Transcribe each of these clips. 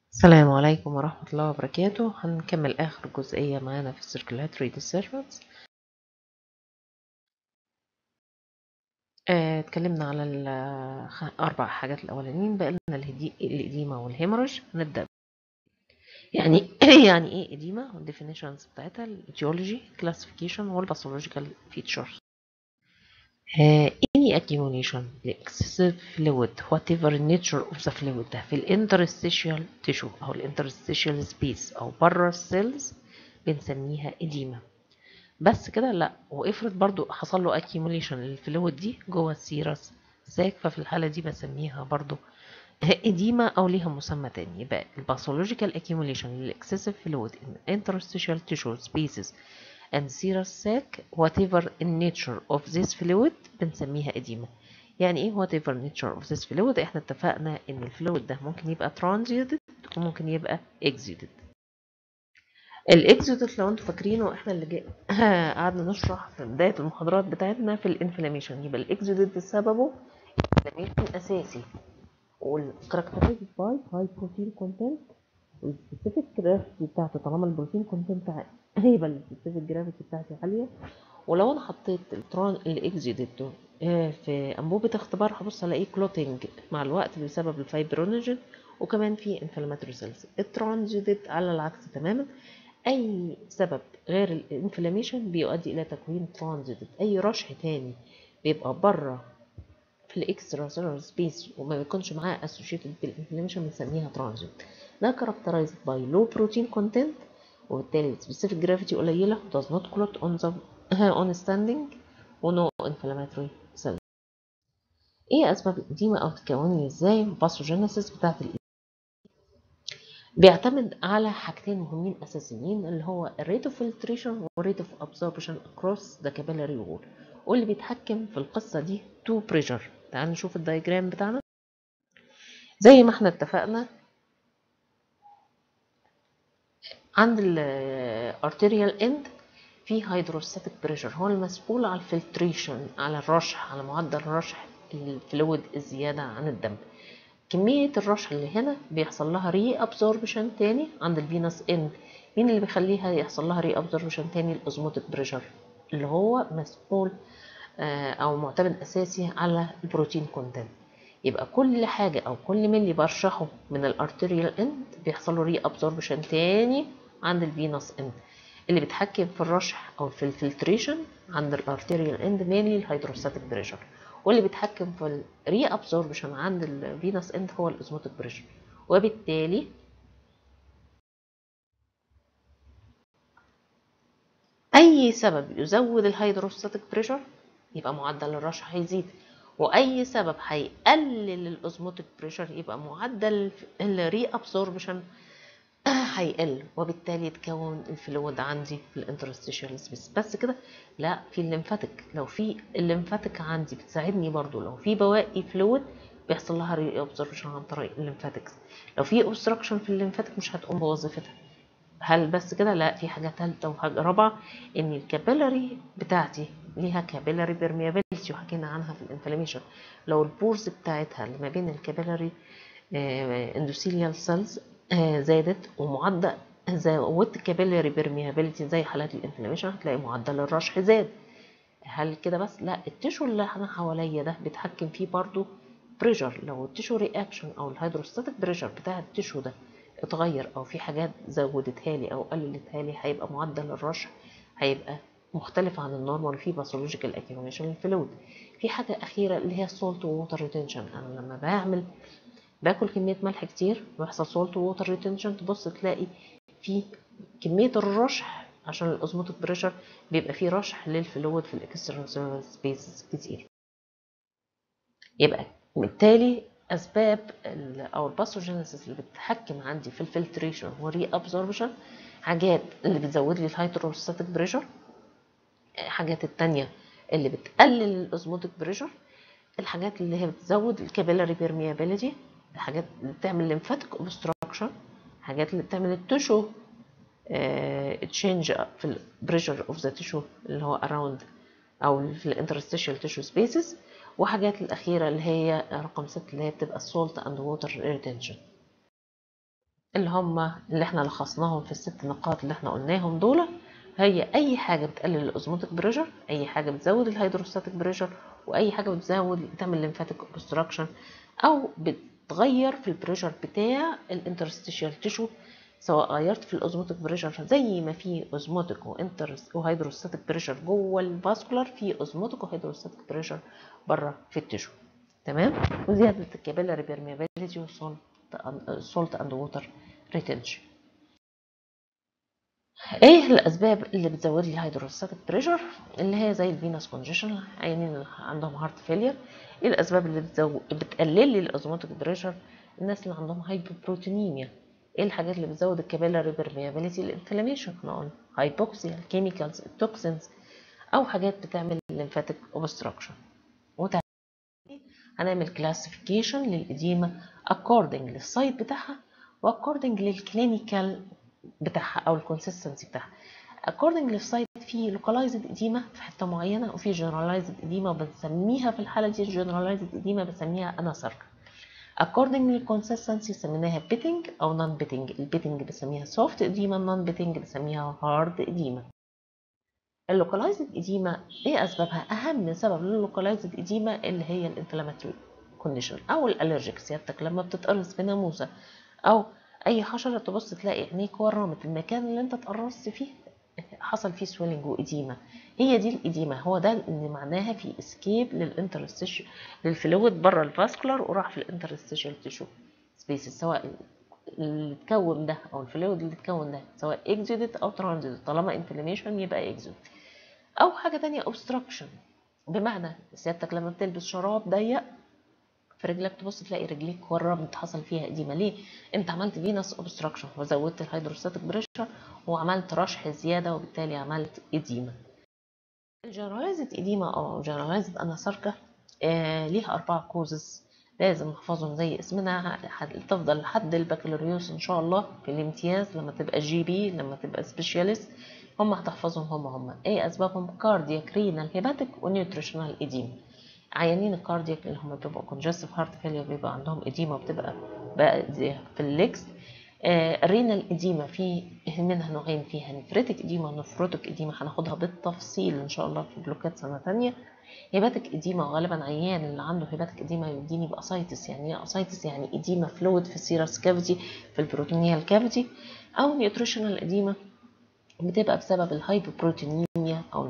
السلام عليكم ورحمة الله وبركاته. هنكمل آخر جزئية معانا في Circulatory Disturbance. اتكلمنا على الأربع حاجات الأولانيين، بقى لنا الإديمة والهيموريج. هنبدأ يعني يعني إيه إديمة والديفينيشنز بتاعتها، الإيتيولوجي، classification والباثولوجيكال features. Any accumulation excessive fluid whatever nature of the fluid ده في الانترستيشيال tissue أو الانترستيشيال space أو بره السيلز بنسميها إديمة. بس كده لا، وافرض برضو حصل له accumulation للفلويد دي جوه السيرس ساك، ففي الحالة دي بسميها برضو إديمة أو ليها مسمى تاني. يبقى الباثولوجيكال accumulation للإكسسيف fluid in interstitial tissue spaces and serous sac whatever in nature of this fluid بنسميها إديمة. يعني ايه whatever nature of this fluid؟ احنا اتفقنا ان الفلويد ده ممكن يبقى transuded وممكن يبقى exuded. الاكزودت لو انتوا فاكرينه احنا اللي قعدنا نشرح في بدايه المحاضرات بتاعتنا في الانفلاميشن. يبقى الاكزودت بسببه انفلاميشن اساسي والكاركترايزد باي هاي بروتين كونتنت والسبيسيفيك جرافيتي بتاعته. طالما البروتين كونتنت هيبقى السبيسيفيك جرافيتي بتاعتي عاليه. ولو انا حطيت التران الاكزودت في انبوبه اختبار هبص الاقيه كلوتنج مع الوقت بسبب الفايبرونيجين، وكمان في انفلاماتوري سيلز. الترانزيدت على العكس تماما، اي سبب غير الانفلاميشن بيؤدي الى تكوين ترانزيت. اي رشح تاني بيبقى بره في الاكسترا سيلولار سبيس وما بيكونش معاه اسوشيتد بالانفلاميشن بنسميها ترانزيت. ده كاركترايزد باي لو بروتين كونتنت، وبالتالي سبيسيفيك جرافيتي قليله does not clot on the on standing ونو انفلاماتوري سيل. ايه اسباب الاديمه او تتكون ازاي؟ باثوجينيسيس بتاعت بيعتمد على حاجتين مهمين اساسيين، اللي هو الريت اوف فلتريشن والريت اوف ابسوربشن اكروس ذا كابيلاري وول. واللي بيتحكم في القصه دي تو بريشر. تعالوا نشوف الدايجرام بتاعنا. زي ما احنا اتفقنا عند الارتيريال اند في هيدروستاتيك بريشر هو المسؤول على الفلتريشن، على الرشح، على معدل رشح الفلويد الزياده عن الدم. كمية الرشح اللي هنا بيحصل لها ري ابزوربشن تاني عند الفينس اند. مين اللي بيخليها يحصل لها ري ابزوربشن تاني؟ الازموتيك بريشر، اللي هو مسؤول او معتمد اساسي على البروتين كونتنت. يبقى كل حاجة او كل ملي برشحه من الارتيريال اند بيحصل له ري ابزوربشن تاني عند الفينس اند. اللي بيتحكم في الرشح او في الفلتريشن عند الارتيريال اند مينلي الهيدروستاتيك بريشر، واللي بيتحكم في الري ابزوربشن عند الفينس اند هو الاسموتيك بريشر. وبالتالي اي سبب يزود الهيدروستاتيك بريشر يبقى معدل الرشح هيزيد، واي سبب هيقلل الاسموتيك بريشر يبقى معدل الري ابزوربشن هيقل، وبالتالي يتكون الفلويد عندي في الانترستيشال سبيس. بس كده؟ لا، في الليمفاتيك. لو في الليمفاتيك عندي بتساعدني برضو، لو في بواقي فلويد بيحصل لها ري ابزوربشن عن طريق الليمفاتكس. لو في اوبستراكشن في الليمفاتيك مش هتقوم بوظيفتها. هل بس كده؟ لا، في حاجه ثالثه وحاجه رابعه، ان الكابيلاري بتاعتي ليها كابيلاري بيرميابيلتي وحكينا عنها في الانفلاميشن. لو البورز بتاعتها اللي ما بين الكابيلاري اندوثيليال سيلز زادت ومعدل زودت كابيلاري بيرميابيلتي زي حالات الانفلاميشن هتلاقي معدل الرشح زاد. هل كده بس؟ لا، التشو اللي انا حواليا ده بيتحكم فيه برضو بريشر. لو التشو رياكشن او الهيدروستاتيك بريشر بتاع التشو ده اتغير او في حاجات زودتها لي او قللتها لي هيبقى معدل الرشح هيبقى مختلف عن النورمال في باثولوجيكال اكيوميشن الفلويد. في حاجه اخيره اللي هي السولت ووتر ريتنشن. انا لما باكل كميه ملح كتير بيحصل سولت ووتر ريتنشن، تبص تلاقي في كميه الرشح عشان الاوزموتيك بريشر بيبقى فيه رشح للفلويد في الاكسترنال سبيسز كتير. يبقى بالتالي اسباب او الباثوجينيسيس اللي بتتحكم عندي في الفلتريشن والري ابزوربشن حاجات اللي بتزود لي الهيدروستاتيك بريشر، حاجات التانية اللي بتقلل الاوزموتيك بريشر، الحاجات اللي هي بتزود الكابيلاري بيرميابيليتي، الحاجات اللي بتعمل ليمفاتيك اوبستراكشن، الحاجات اللي بتعمل التشو تشينج في البريشر اوف ذا تيشو اللي هو اراوند او في الانترستيشال تيشو سبيسز، وحاجات الاخيره اللي هي رقم 6 اللي هي بتبقى السولت اند ووتر ريتنشن. اللي احنا لخصناهم في ال6 نقاط اللي احنا قلناهم دول، هي اي حاجه بتقلل الاوزموتيك بريشر، اي حاجه بتزود الهيدروستاتيك بريشر، واي حاجه بتعمل ليمفاتيك اوبستراكشن، او بتغير في البريشر بتاع الانترستيشيال تيشو. سواء غيرت في الاوزموتيك بريشر زي ما في اوزموتيك وهيدروستاتيك بريشر جوه الفاسكولار، في اوزموتيك وهيدروستاتيك بريشر بره في التيشو. تمام. وزياده الكابيلاري بيرميابيليتي والسولت اند ووتر ريتنشن. ايه الاسباب اللي بتزود لي هيدروستاتيك بريشر؟ اللي هي زي الفينس كونجيشن، عيانين اللي عندهم هارت فيلير. ايه الاسباب اللي بتقلل لي الاوزموتيك بريشر؟ الناس اللي عندهم هايبوبروتينيميا. ايه الحاجات اللي بتزود الكابيلاري بيرميابيليتي؟ الانفلاميشن، احنا قلنا هايبوكسيا، الكيميكالز، التوكسينز، او حاجات بتعمل ليمفاتيك اوبستراكشن. هنعمل كلاسيفيكيشن للإديمة according للسايت بتاعها according للكلينيكال بتاعها او الكونسيستنسي بتاعها. according للسايت في localized إديمة في حته معينه، وفي generalized إديمة، وبنسميها في الحاله دي generalized إديمة بنسميها اناساركا. according للكونسيستنسي سميناها بيتنج او نون بيتنج. البيتنج بنسميها soft إديمة، النون بيتنج بنسميها hard إديمة. اللوكالايزد إديمة ايه اسبابها؟ اهم سبب لللوكالايزد إديمة اللي هي الانفلاماتوري كونديشن او الالرجيك. سيادتك لما بتتقرص في ناموسه او اي حشره تبص تلاقي عينيك ورمت المكان اللي انت اتقرصت فيه، حصل فيه سويلنج وإديمة. هي دي الإديمة، هو ده اللي معناها في اسكيب للانترستيشن للفلويد بره الفاسكولار وراح في الانترستيشال تيشو سبيسز، سواء اللي اتكون ده او الفلويد اللي اتكون ده سواء اكزودت او ترانزيت. طالما انفلاميشن يبقى اكزودت. او حاجه تانية obstruction، بمعنى سيادتك لما بتلبس شراب ضيق في رجلك تبص تلاقي رجليك ورمت، حصل فيها اديمه. ليه؟ انت عملت فينس اوبستراكشن وزودت الهيدروستاتيك بريشر وعملت رشح زياده، وبالتالي عملت اديمه. الجنرالايزد اديمه او جنرالايزد اناساركا ليها 4 كوزز لازم نحفظهم زي اسمنا. تفضل لحد البكالوريوس ان شاء الله في الامتياز، لما تبقى جي بي، لما تبقى سبيشاليست، هم هتحفظهم. هم ايه اسبابهم؟ كاردياك، رينال، هيباتيك، ونيوتريشنال اديما. عيانين الكاردياك اللي هم بيبقوا كونجستيف هارت فيلير بيبقى عندهم اديما وبتبقى بقى في الليكس. الرينال اديما في منها نوعين، فيها نفريتك اديما ونفروتك اديما، هناخدها بالتفصيل ان شاء الله في بلوكات سنه تانية. هيباتيك اديما غالبا عيان اللي عنده هيباتيك اديما يديني باسايتس. يعني ايه اسايتس؟ يعني اديما فلويد في السيرس كافيتي، في البروتينيال كافيتي. او نيوتريشنال اديما بتبقى بسبب الهايبوبروتينيميا او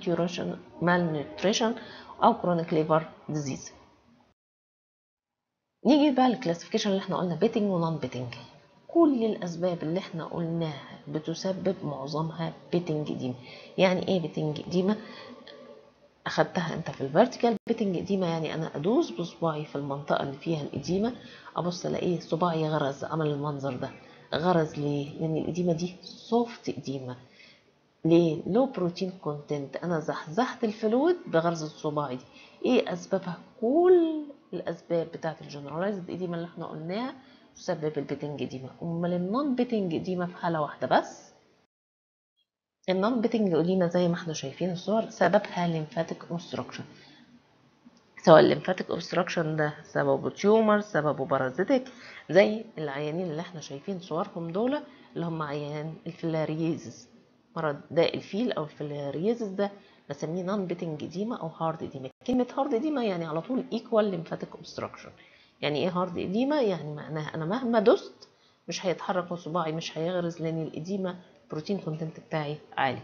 المالنيوتريشن او كرونيك ليفر ديزيز. نيجي بقى للكلاسيفيكيشن اللي احنا قلنا بيتنج ونون بيتنج. كل الاسباب اللي احنا قلناها بتسبب معظمها بيتنج اديما. يعني ايه بيتنج اديما؟ اخدتها انت في الفيرتيكال. بيتنج اديما يعني انا ادوس بصباعي في المنطقه اللي فيها الاديما، ابص الاقيه صباعي غرز، عمل المنظر ده. غرز ليه؟ لان الاديما دي سوفت اديما. ليه؟ لو بروتين كونتنت. انا زحزحت الفلويد بغرزة صباعي دي. ايه اسبابها؟ كل الاسباب بتاعت الجنرالايزد اديما اللي احنا قلناها تسبب البيتنج اديما. امال النون بيتنج اديما في حاله واحده بس. النون بيتنج اديما زي ما احنا شايفين الصور سببها ليمفاتيك اوبستراكشن، سواء الليمفاتيك اوبستراكشن ده سببه تيومر، سببه بارازيتك، زي العيانين اللي احنا شايفين صورهم دول اللي هم عيان الفيلاريزز، مرض داء الفيل او الفيلاريزز ده بسميه نون بيتنج اديما او هارد اديما. كلمه هارد اديما يعني على طول ايكوال ليمفاتيك اوبستراكشن. يعني ايه هارد اديما؟ يعني معناها انا مهما دست مش هيتحرك صباعي، مش هيغرز، لان الاديما بروتين كونتنت بتاعي عالي.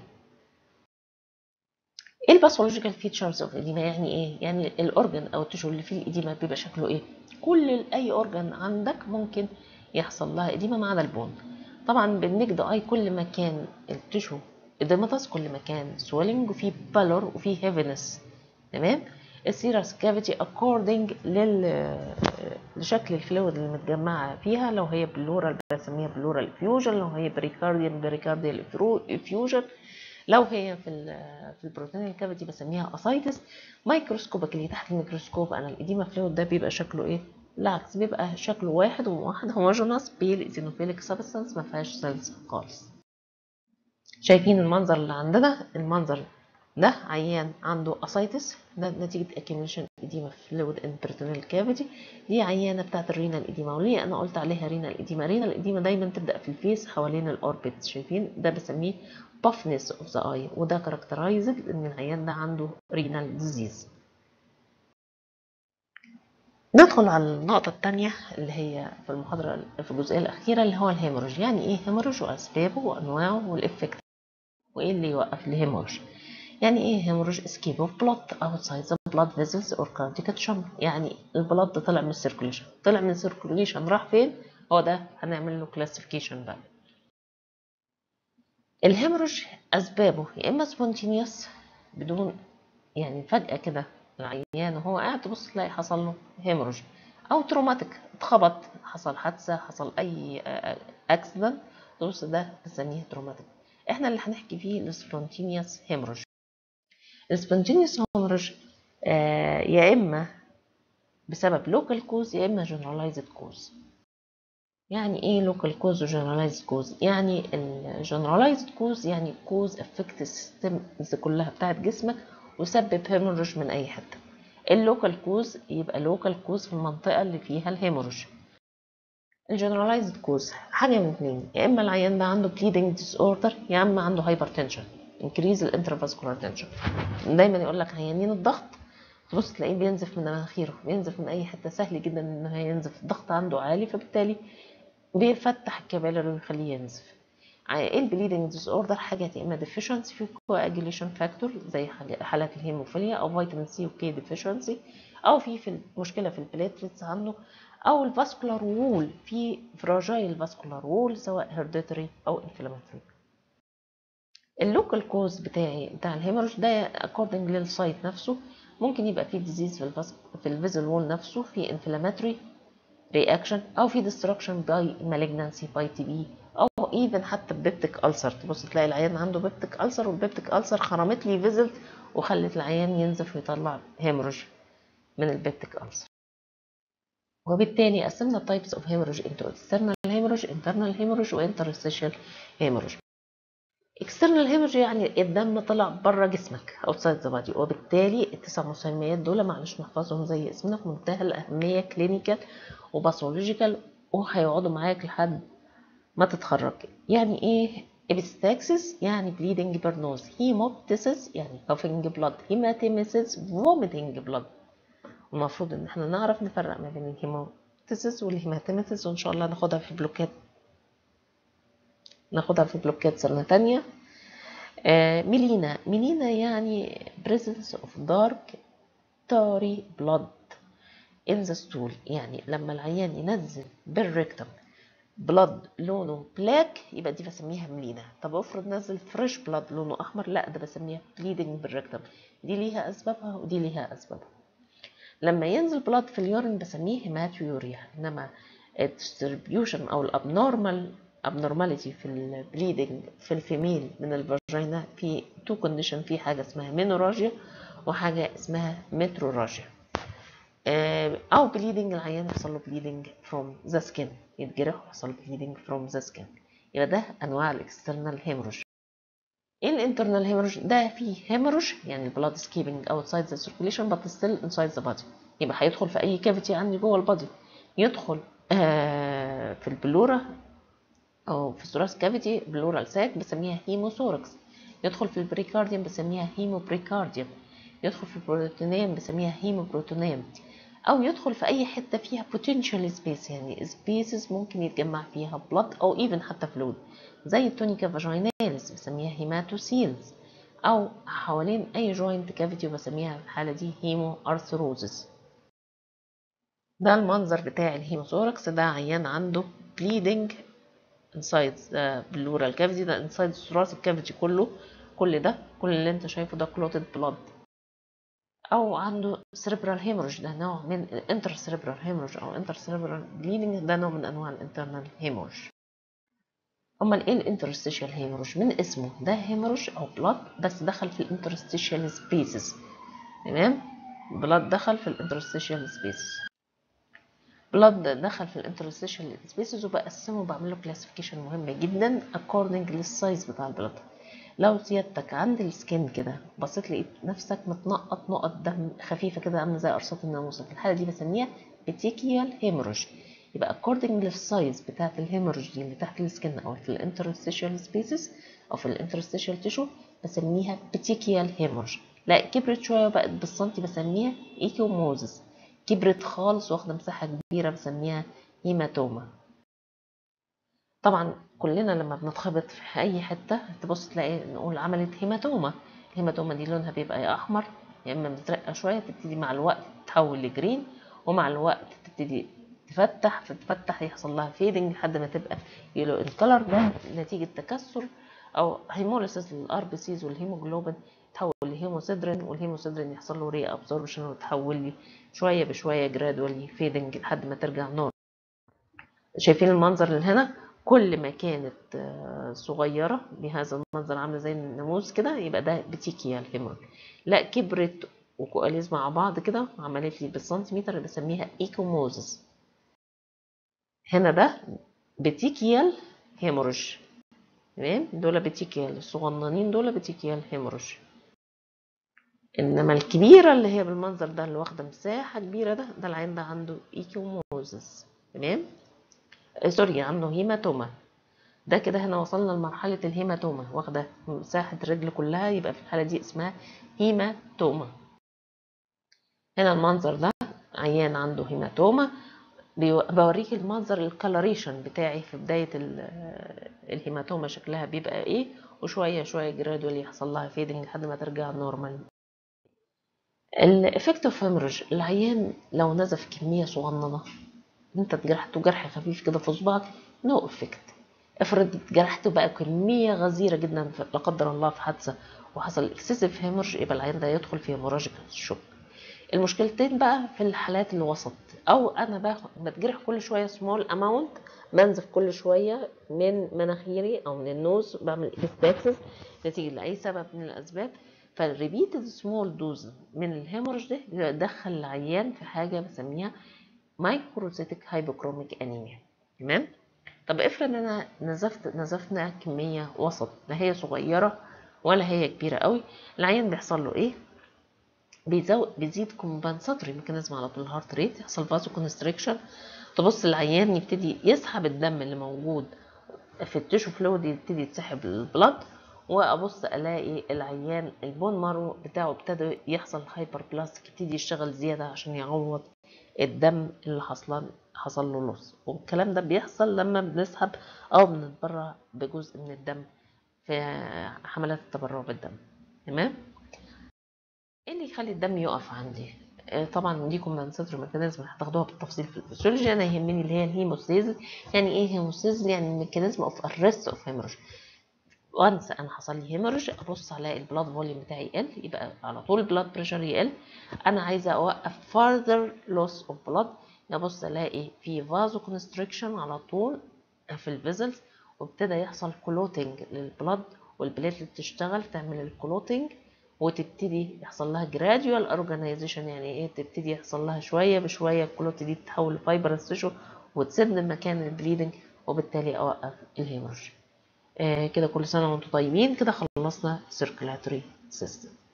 ايه الباثولوجيكال فيتشرز اوف اديما؟ يعني ايه؟ يعني الاورجن او التشو اللي فيه الاديما بيبقى شكله ايه؟ كل اي اورجن عندك ممكن يحصل لها اديما ما عدا البون. طبعا بالنجد اي كل ما كان التشو اديماتس كل ما كان سويلنج وفيه بالور وفيه هيفينس. تمام. السيرس كافيتي اكوردنج لشكل الفلويد اللي متجمعه فيها. لو هي بلورال بسميها بلورال افيوجن، لو هي بريكارديال افيوجن، لو هي في البروتين الكافيتي بسميها اسايتس. مايكروسكوبك اللي تحت الميكروسكوب انا الاديما فلويد ده بيبقى شكله ايه؟ بالعكس بيبقى شكله واحد وواحد هوموجينوس بيل ايزينوفيليك سبستانس ما فيهاش سيلز خالص. شايفين المنظر اللي عندنا؟ المنظر ده عيان عنده اسايتس، ده نتيجه accumulation edema fluid in peritoneal cavity. دي عيانه بتاعت الرينال edema. وليه انا قلت عليها رينال edema؟ رينال edema دايما تبدا في الفيس حوالين الاوربت، شايفين ده بسميه puffness of the eye، وده كاركترايزد ان العيان ده عنده رينال ديزيز. ندخل على النقطة الثانية اللي هي في المحاضرة في الجزئية الأخيرة، اللي هو الهيموريج. يعني إيه هيموريج وأسبابه وأنواعه والإفكت، وإيه اللي يوقف الهيموريج؟ يعني إيه هيموريج؟ escape of blood outside the blood vessels or cardiac chamber. يعني البلد طلع من السيركوليشن، طلع من السيركوليشن راح فين؟ هو ده هنعمل له كلاسيفيكيشن بقى. الهيموريج أسبابه يا إما spontaneous بدون، يعني فجأة كده العيان وهو قاعد تبص تلاقي حصل له هيموريج، او تروماتيك، اتخبط، حصل حادثة، حصل اي اكسيدنت، تبص ده بنسميه تروماتيك. احنا اللي هنحكي فيه السبونتينيوس هيموريج. السبونتينيوس هيموريج يا اما بسبب لوكال كوز يا اما جنرالايزد كوز. يعني ايه لوكال كوز وجنرالايزد كوز؟ يعني الجنرالايزد كوز يعني كوز افكت السيستمز كلها بتاعت جسمك وسبب هيموريج من اي حته. اللوكال كوز يبقى لوكال كوز في المنطقه اللي فيها الهيموريج. الجنرالايزد كوز حاجه من اتنين، يا اما العيان ده عنده بليدنج ديس اوردر يا اما عنده هايبرتنشن، انكريز الانترافاسكولار تنشن. دايما يقول لك عيانين الضغط تبص تلاقيه بينزف من مناخيره، بينزف من اي حته، سهل جدا ان هو ينزف، الضغط عنده عالي فبالتالي بيفتح الكبالر ويخليه ينزف. ايه البليدنج ديس اوردر؟ حاجات يا اما ديفيشنسي في كواجيليشن فاكتور زي حالات الهيموفيليا، او فيتامين سي وكي ديفيشنسي، او في مشكله في البليتلتس عنده، او الفاسكولار وول، في فراجايل فاسكولار وول سواء هيرديتري او انفلاماتوري. اللوكال كوز بتاع الهيموريج ده اكوردنج للسايت نفسه، ممكن يبقى فيه ديزيز في الفيزل وول نفسه، في انفلاماتوري رياكشن، او في ديستركشن باي مالجنانسي باي تي بي، او ايفن حتى بيبتيك ألسر. تبص تلاقي العيان عنده بيبتيك ألسر، والبيبتيك ألسر خرمت لي فيزلت وخلت العيان ينزف ويطلع هيموريج من البيبتيك ألسر. وبالتالي قسمنا التايبس اوف هيموريج انتو اكسترنال هيموريج، انترنال هيموريج، وانترستيشال هيموريج. اكسترنال هيموريج يعني الدم طلع بره جسمك اوتسايد ذا بادي، وبالتالي التسع مسميات دول معلش نحفظهم زي اسمنا في منتهى الاهميه، كلينيكال وباثولوجيكال، وهيقعدوا معاك لحد ما تتخرج. يعني ايه ابستاكسس؟ يعني bleeding per nose. هيموبتسس يعني coughing blood. هيماتيميسيس vomiting blood. المفروض ان احنا نعرف نفرق ما بين الهيموبتسس والهيماتيميسيس، وان شاء الله ناخدها في بلوكات سنة تانية. ميلينا يعني presence of dark tarry blood in the stool. يعني لما العيان ينزل بالريكتم بلاد لونه بلاك يبقى دي بسميها ملينا. طب افرض نزل فريش بلاد لونه احمر، لا ده بسميها بليدنج بالريكتم. دي ليها اسبابها ودي ليها اسبابها. لما ينزل بلاد في اليورين بسميه هيماتيوريا. انما الديستريبيوشن او الابنورماليتي في البليدنج في الفيميل من الفاجينا في تو كونديشن، في حاجه اسمها مينوراجيا وحاجه اسمها متروراجيا. او بليدنج العيان يحصل له بليدنج فروم ذا سكين، يتجرح ويحصل بليدنج فروم ذا سكين. يبقى ده انواع الاكسترنال هيموريج. ايه الانترنال هيموريج؟ ده فيه هيموريج يعني البلاد سكيبنج اوتسايد ذا سيركيليشن بس ستيل انسايد ذا بادي، يبقى هيدخل في اي كافيتي عندي جوه البادي. يدخل في البلورا او في الثوراس كافيتي، بلورال ساك بسميها هيموثوركس. يدخل في البريكارديوم بسميها هيموبريكارديوم. يدخل في البروتونيوم بسميها هيموبروتونيوم. او يدخل في اي حته فيها potential space، يعني spaces ممكن يتجمع فيها blood او even حتى فلويد، زي التونيكا فاجيناليس بسميها هيماتوسيلز، او حوالين اي جوينت كافيتي وبسميها في الحاله دي هيمو ارثروزس. ده المنظر بتاع الهيموثوركس. ده عيان عنده bleeding inside the pleural cavity، ده inside الثوراسيك كافيتي كله. كل اللي انت شايفه ده clotted blood. او عنده cerebral hemorrhage، ده نوع من الانتر cerebral hemorrhage او انتر cerebral bleeding، ده نوع من انواع الانترنال hemorrhage. امال ايه الانترستيشال hemorrhage؟ من اسمه ده hemorrhage او blood بس دخل في الانترستيشال spaces. تمام، blood دخل في الانترستيشال spaces. blood دخل في الانترستيشال spaces وبقسمه، بعمل له classification مهمه جدا according للسايز بتاع البلد. لو سيادتك عند السكين كده بصيت لقيت نفسك متنقط نقط دم خفيفه كده عامله زي قرصات الناموسه، في الحاله دي بسميها بيتيكيال هيموريج. يبقى according للسايز بتاعت الهيموريج دي اللي تحت السكين او في الانترستيشال سبيسز او في الانترستيشال تيشو بسميها بيتيكيال هيموريج. لا كبرت شويه وبقت بالسنتي بسميها ايكوموزس. كبرت خالص واخده مساحه كبيره بسميها هيماتوما. طبعا كلنا لما بنتخبط في اي حته تبص تلاقي نقول عملت هيماتوما. الهيماتوما دي لونها بيبقى يا احمر يا اما مزرقه شويه، تبتدي مع الوقت تتحول لجرين، ومع الوقت تبتدي تتفتح يحصل لها فيدنج لحد ما تبقى يلو ان كلر. ده نتيجه تكسر او هيموليسيس للار بي سيز والهيموجلوبين تحول لهيموسيدرين، والهيموسيدرين يحصل له ري ابسوربشن وتحول لي شويه بشويه جرادولي فيدنج لحد ما ترجع نور. شايفين المنظر اللي هنا؟ كل ما كانت صغيرة بهذا المنظر عاملة زي الناموس كده يبقى ده بتيكيال هيموريج. لا كبرت وكواليز مع بعض كده عملت لي بالسنتيمتر اللي بسميها ايكوموزس. هنا ده بتيكيال هيموريج. تمام، دول بتيكيال الصغننين، دول بتيكيال هيموريج. انما الكبيرة اللي هي بالمنظر ده اللي واخدة مساحة كبيرة ده العين ده عنده ايكوموزس. تمام، سوري عنده هيماتوما. ده كده هنا وصلنا لمرحلة الهيماتوما واخدة مساحة الرجل كلها، يبقى في الحالة دي اسمها هيماتوما. هنا المنظر ده عيان عنده هيماتوما، بوريك المنظر الكالوريشن بتاعي في بداية الهيماتوما شكلها بيبقى ايه، وشوية شوية جرادولي يحصل لها فيدنج لحد ما ترجع نورمال. الافكت اوف هيموريج، العيان لو نزف كمية صغننة انت اتجرحته جرح خفيف كده في صباعك نو افكت. افرض جرحته بقى كميه غزيره جدا لا قدر الله في حادثه وحصل اكسسيف هيمورج، يبقى العيان ده يدخل في هيموراجيك شوك. المشكلتين بقى في الحالات الوسط، او انا بتجرح كل شويه سمول اماونت، بنزف كل شويه من مناخيري او من النوز، بعمل اكستاكسس نتيجه لاي سبب من الاسباب، فالريبيتد سمول دوز من الهيمورج ده يدخل العيان في حاجه بسميها مايكروسيتك هايبوكروميك انيميا. تمام. طب افرض انا نزفنا كميه وسط، لا هي صغيره ولا هي كبيره قوي، العيان بيحصل له ايه؟ بيزيد كومبنساتوري ميكانيزم على طول الهارت ريت، يحصل فازو كونستريكشن، تبص العيان يبتدي يسحب الدم اللي موجود في التيشو فلويد، يبتدي يتسحب البلد، وابص الاقي العيان البون مارو بتاعه ابتدى يحصل هايبر بلاستيك، يبتدي يشتغل زياده عشان يعوض الدم اللي حصل له لص. والكلام ده بيحصل لما بنسحب او بنتبرع بجزء من الدم في حملات التبرع بالدم. تمام. ايه اللي يخلي الدم يقف عندي؟ طبعا دي كومبنساتوري ميكانيزم هتاخدوها بالتفصيل في الفسيولوجي. انا يهمني اللي هي الهيموستيزل. يعني ايه هيموستيزل؟ يعني ميكانيزم اوف ارست اوف هيموريج. وانس انا حصل لي هيموريج ابص الاقي البلاد فوليوم بتاعي يقل، يبقى على طول البلاد بريشر يقل. انا عايزه اوقف further loss of blood، ابص الاقي في فازو كونستريكشن على طول في الفيزلز، وابتدى يحصل كلوتنج للبلاد، والبليتلت تشتغل تعمل الكلوتنج، وتبتدي يحصل لها جراديوال اورجانيزيشن. يعني ايه؟ تبتدي يحصل لها شويه بشويه الكلوت دي تتحول لفايبرس تيشو وتسد مكان البليدنج، وبالتالي اوقف الهيموريج. كده كل سنة وانتم طيبين. كده خلصنا circulatory system.